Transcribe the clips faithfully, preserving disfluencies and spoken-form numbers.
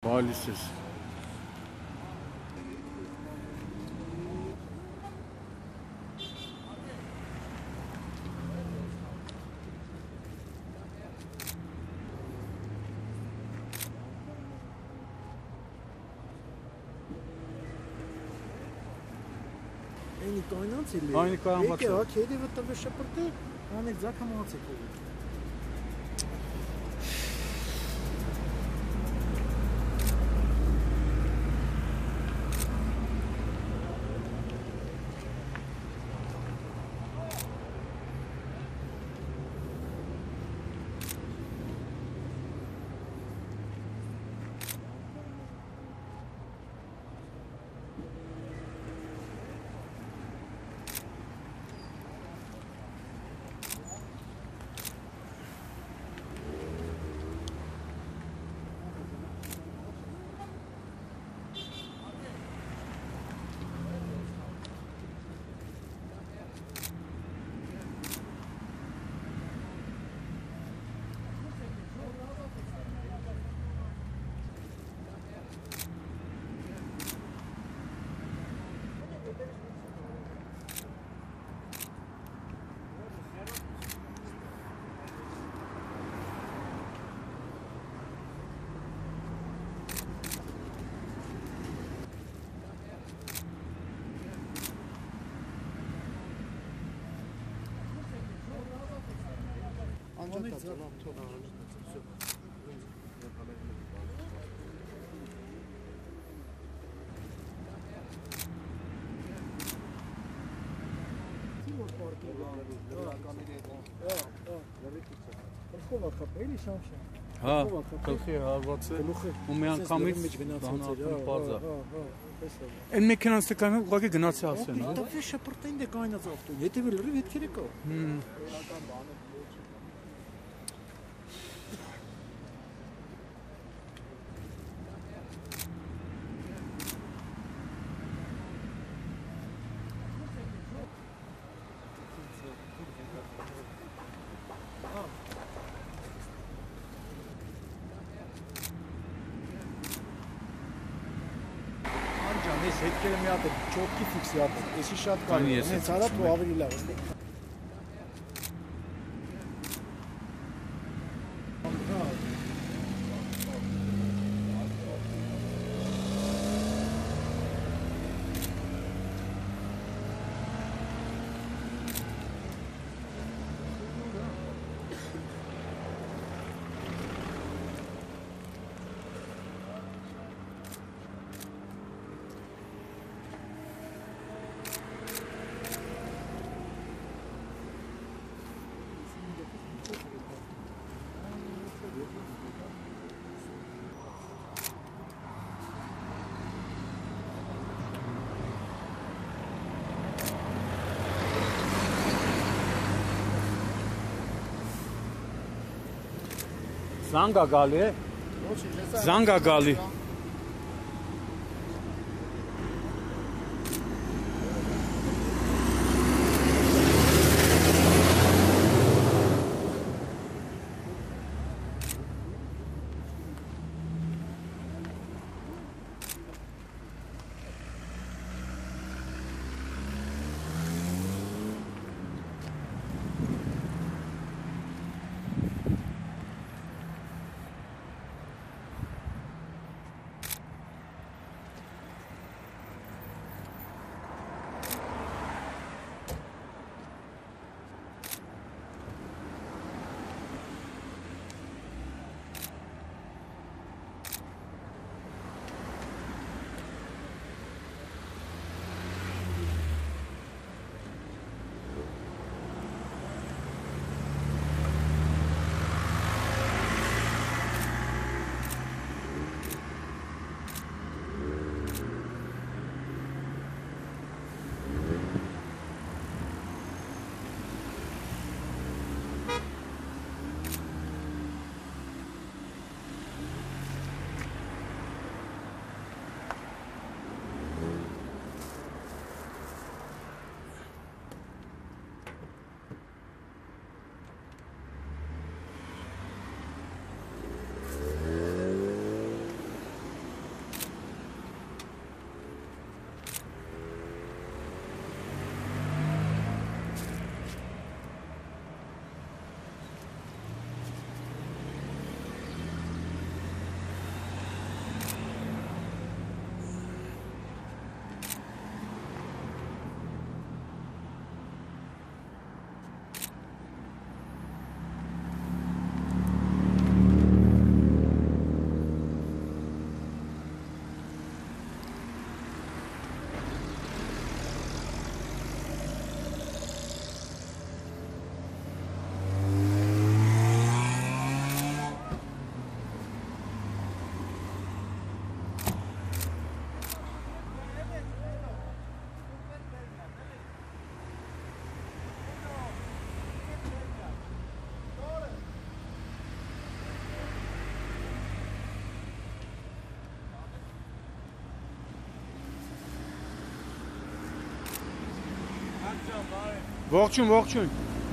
Maalesef. Այնի կայնած էլի։ Այնի կայնած է։ Եկե, հա, քեդի վտտվե շպրտե, անել ձակը մացեք ու։ Հա, գլխի հարված է ու մի անգամից բանալու բարձա։ Այն մեքենան ստեկանը ուղղակի գնացի ասեն, հա։ Դա վեշը պրտեն դե կայնած ավտոն, եթե վելրի վետքերը կա։ Ես հետքերը մի հատ է, չոտքի ֆիքսի հատ է, եսի շատ կարի է, հենց հարատ ու ավելի լավ է։ Զանգ ա գալի է։ Զանգ ա գալի։ Ողջույն, ողջույն։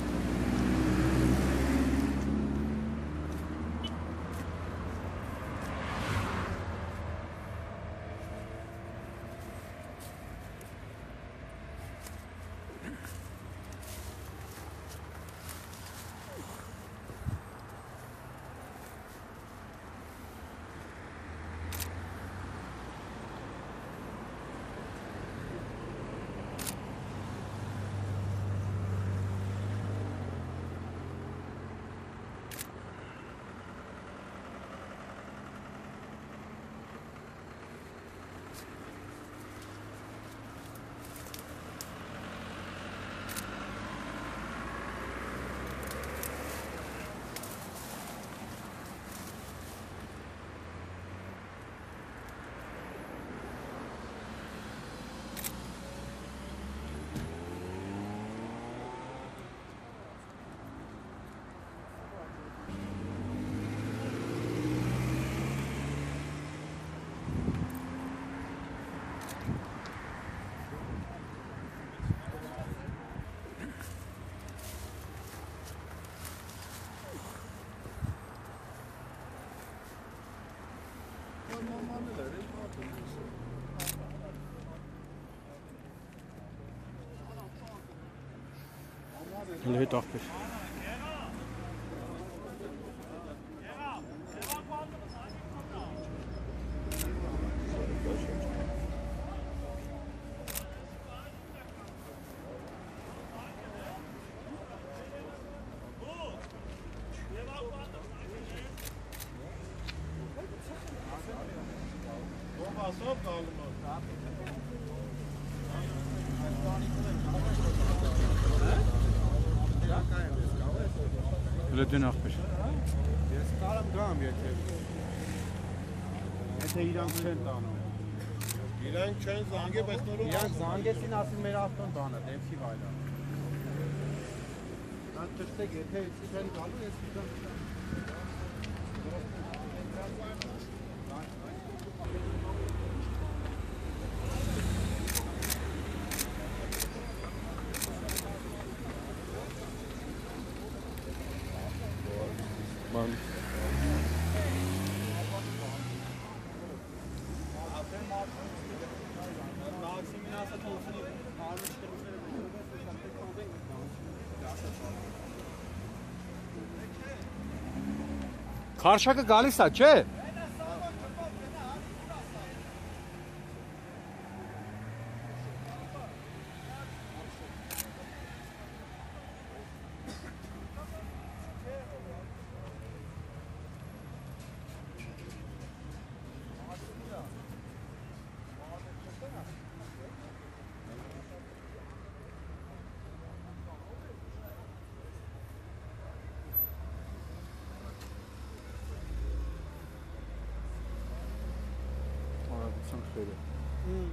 Լեհետ աղբեր։ Լեդեն աղբեր։ Ես կարամ գամ, եթե Եթե իրանք չեն տանում։ Իրանք չեն զանգե, բայց նորով Իրանք զանգեցին ասին մեր ավտոն տանը, դեպքի վայրը։ Նա ճշտեք, եթե չեն գալու, ես գիտեմ։ Man. Karşıya galiz ha, çe? Şöyle. Hmm.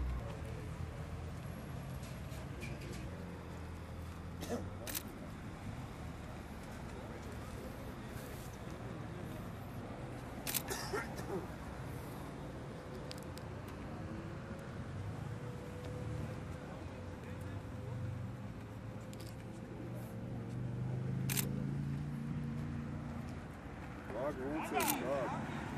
Bak, ronds is bak.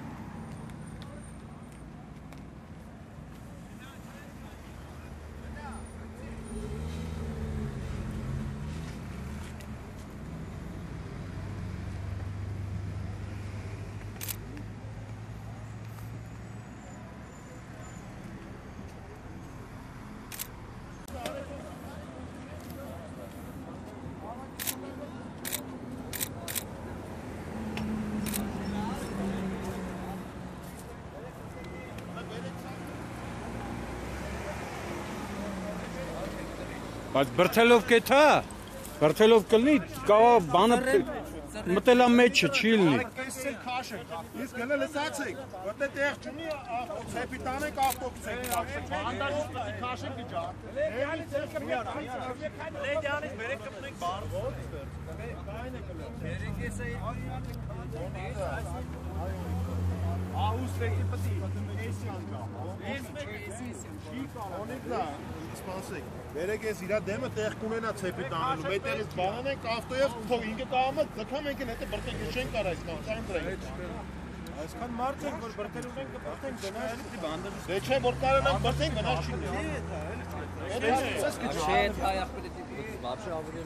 Բայց բրթելով կեթա, բրթելով կլնի, կավա բանը մտելա մեջը, չի լնի։ Իսկ գնը լսացեք, որտե տեղ չունի, ծեպի տանեք ավտոբուս եք քաշեք, բանդաժից պիտի քաշեք իջա։ Լեդյանից եկը միարա, լեդյանից բերեք կպնենք բար։ Բայն է կլը։ Բերեք ես է։ Aus welchem Partie? Սպասեք, վերեք ես իրա դեմը տեղ կունենա ցեպի տանելու, մետերից բանան ենք ավտոյով թող ինքը կամը, ձգամ ենք հետը բրտենք չենք կար այսքան, չանդրենք։ Այսքան մարդ ենք, որ բրտելու ենք կբրտենք գնաց։ Դե չէ, որ կարանանք բրտենք գնաց չի։ Շետ այախ պետք է բացի ավելի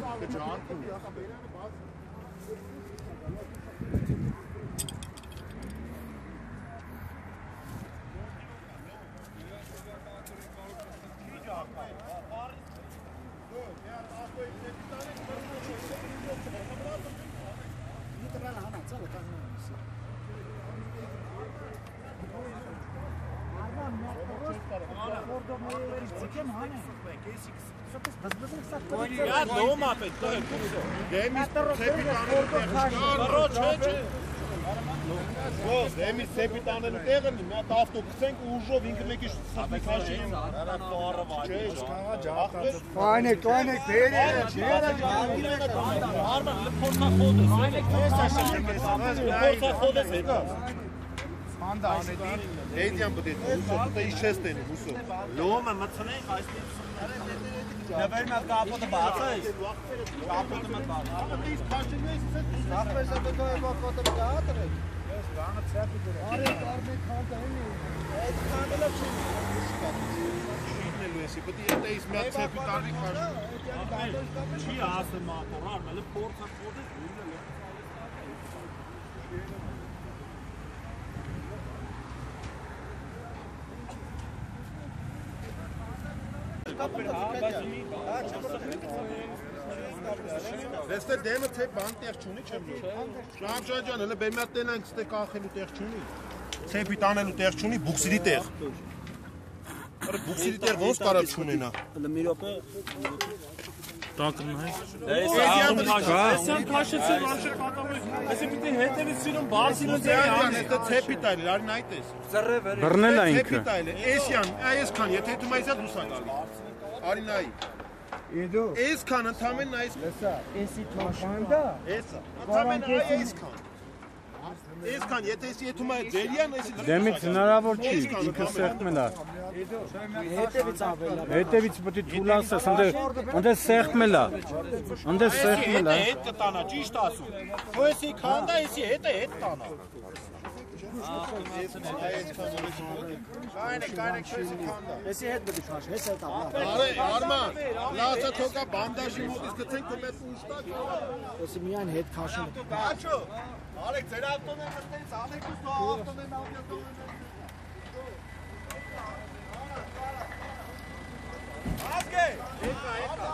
Я дома опять, то есть все. Демис цепи տանելու տեղը։ Ոչ, դեմիս ցեպի տանելու տեղը մի հատ ավտո գցենք ու ուժով ինքը մեկի սրտի քաշի։ Կայնե, կայնե, բերե, ջերը Արման լփորտախոդը, լփորտախոդը հետո։ Սպանդա անետի, էդիան բդետ, ուսո, դա իշ չես տենի, ուսո։ Լոմը մցնենք այսպես։ Նվեր մատ կապոտը բաց է։ Կապոտը մատ բաց։ Ահա դից քաշելու ես ասած։ Նախպես է դու կապոտը գատրել։ Ես բանը ցեպի դուր։ Արի կարմե քանտա էնի։ Այդ քանդելը չի։ Շիտնելու ես, պետք է դեից մի հատ ցեպի տարի քաշ։ Չի ասում ախորար, մելը փորձա խոդը դուրն է։ Դեստե դեմը թե բան տեղ չունի չեմ նոր։ Շամշան ջան, հələ բեմի հատ տենանք ստե կախելու տեղ չունի։ Ցեպի տանելու տեղ չունի, բուքսիրի տեղ։ Արա բուքսիրի տեղ ոնց կարա չունենա։ Հələ մի րոպե Տակն է։ Այսան քաշեցին անշեր կատամի։ Այսի պիտի հետևից սիրուն բարձին դերան, դա ցեպի տայլ, արին այդ էս։ Բռնել է ինքը։ Ցեպի տայլ, էսյան, այսքան, եթե դու մայսա դուսա գալի։ Արինայի։ Իդո։ Այսքան ընդամենն այս։ Լսա, էսի թողանდა։ Էսա։ Ընդամենն այսքան։ Այսքան, եթե էսի եթում է ձերյան, էսի Դեմից հնարավոր չի, ինքը սեղմել է։ Հետևից ավելա։ Հետևից պետք է թուլանսես, ընդ ընդ սեղմել է։ Ընդ սեղմել է։ Հետ կտանա, ճիշտ ասում։ Ու էսի քանդա, էսի հետը հետ տանա։ Կայնե, կայնե, քեզի քանդա։ Էսի հետ պետք է քաշ, հես հետ ավա։ Արե, Արման, լացա թոկա բանդաժի մոտից գցենք ու մեծ ուշտակ։ Էսի միայն հետ քաշել։ Աչո, արեք ձեր ավտոներն այստեղից անեք ու ստո ավտոներն ավտոներն։ Ազգե, եկա, եկա։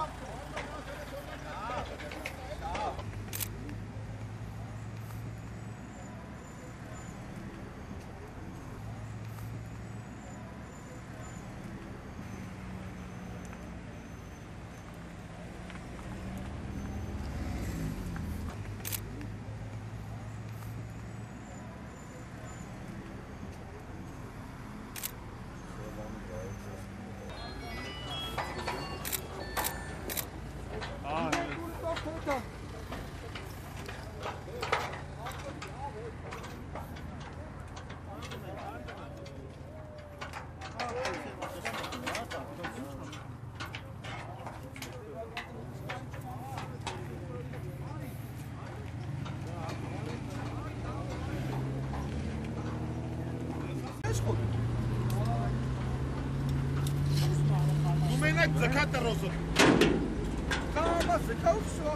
Մենակ ձգատը ռոսը։ Կամա ձգա ու շուախ։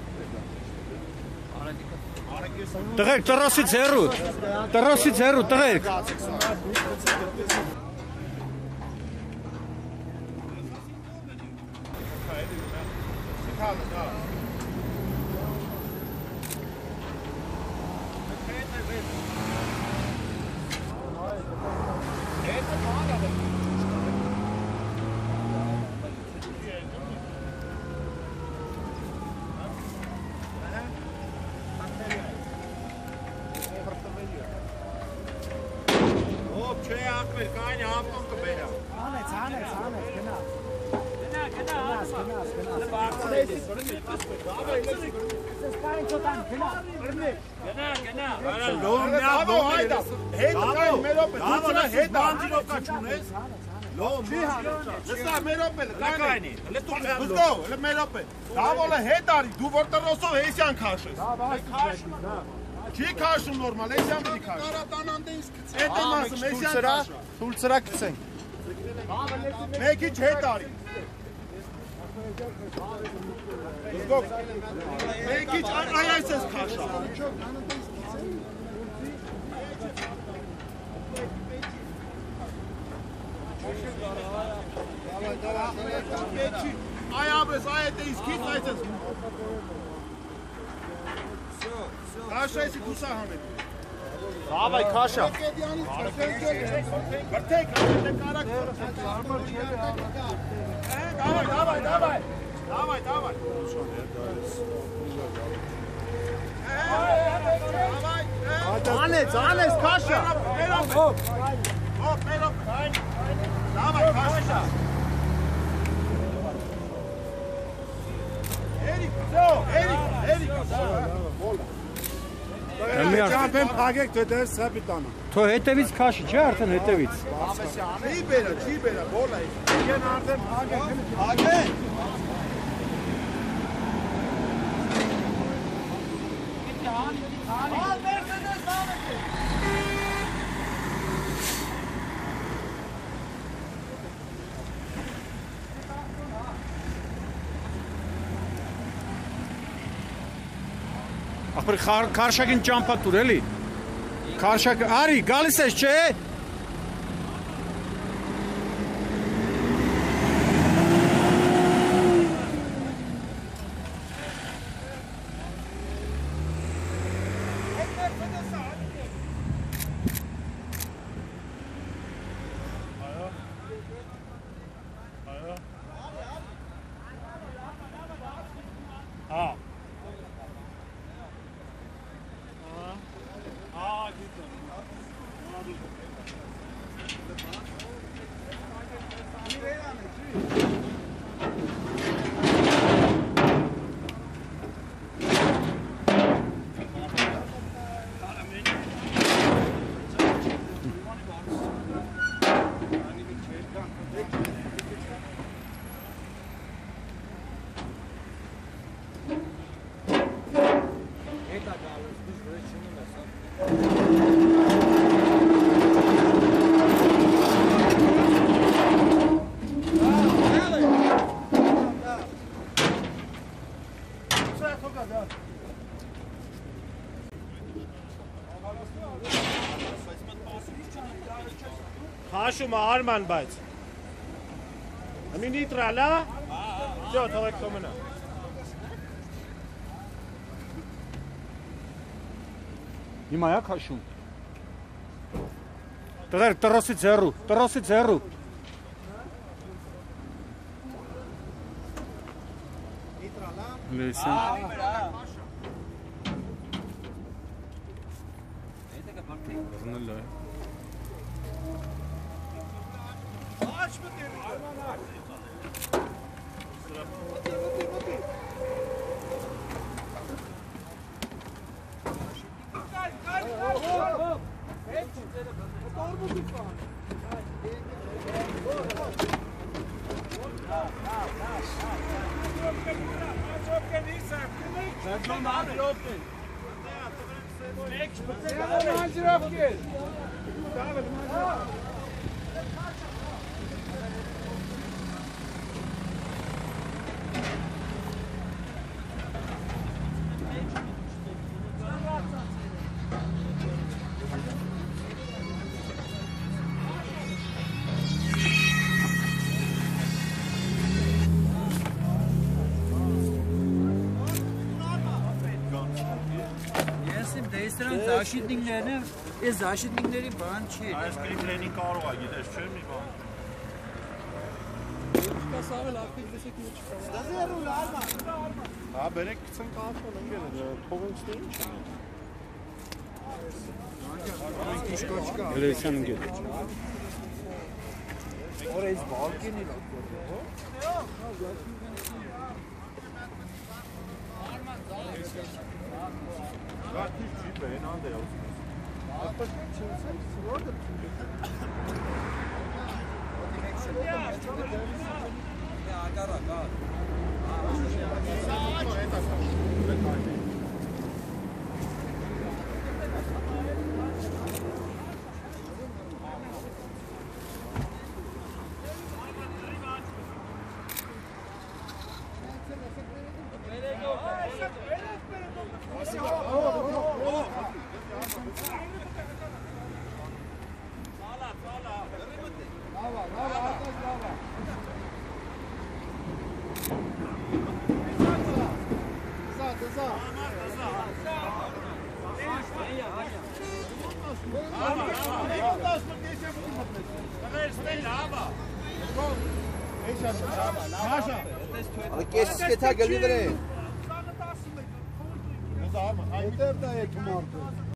Տղերք, տրոսից հեռու։ Տրոսից հեռու, տղերք։ Անեց, անեց, անեց, գնա։ Գնա, գնա, Lăsa meropele, cani. Lăsco, merope. Da volă hedari, du vortă rosov hesian kaşes. Չի քաշում նորմալ, էս յամ դի քաշ։ Կարատանանդե ինձ գցե։ Էդ եմ ասում, էս յամ քաշ։ Թուլ ծրա գցենք։ Մեկի հետ արի։ Զգոք։ Մեկի այ այս էս քաշա։ Այ աբես, այ էդ էս քիչ այս էս։ Kaşa esi kusa Ahmet. Davay kaşa. Bertek, bertek karak. Davay, davay, davay. Davay, davay. Anes, Anes kaşa. Hop. Hop, hop. Davay kaşa. Erik, Erik, Erik. Ճամփեն փագեք դե դեր սապիտանը։ Թո հետևից քաշի, չէ՞ արդեն հետևից։ Չի բերա, չի բերա, բոլա է։ Եկեն արդեն փագեք։ Փագեք։ Ալ Մերսեդես ավեք։ Ախր քարշակին ճամփա տուր էլի։ Քարշակ, արի, գալիս ես, չէ՞։ Քաշում է Արման, բայց։ Ամի նիտրալ, հա։ Ջո, թողեք կոմնա։ Հիմա է քաշում։ Տղեր, տրոսի ձեռու, տրոսի ձեռու։ Նիտրալ, հա։ Լեսան։ Բռնել է։ Aç mı diyor? Arman aç. Zaşitliklerini, e zaşitlikleri bana şey. Այս կրիպլենի կարող է, գիտես, չէ՞ մի բան։ Հա, բերեք գցենք ափոն ընկերը, թողենք դե ինչ է։ Լեսան ընկեր։ Ora is balkeni la. Gaat niet cheap, hè, een ander auto. Kes keta geliyor. Yeter de ekmek.